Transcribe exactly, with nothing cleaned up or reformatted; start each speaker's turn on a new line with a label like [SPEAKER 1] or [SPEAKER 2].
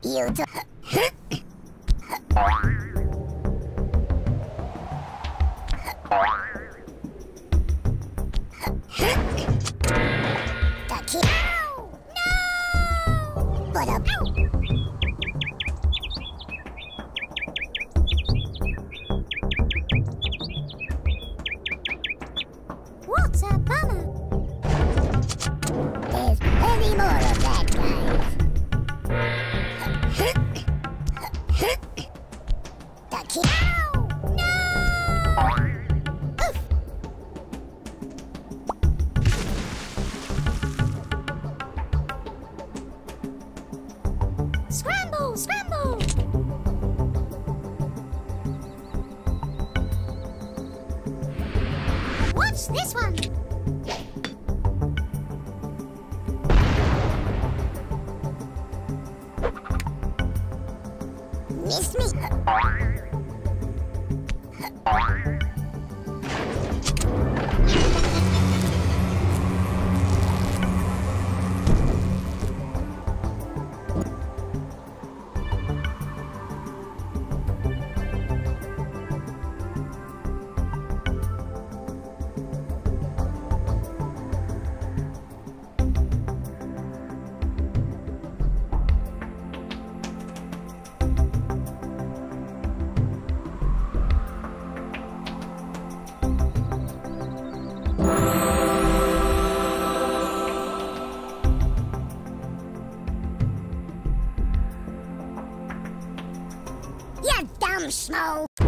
[SPEAKER 1] You t- The kid. No! But a. What a bummer! There's plenty more of that, guys. The kid. No! Oof. Scramble! Scramble! Watch this one! Miss me! You dumb schmo!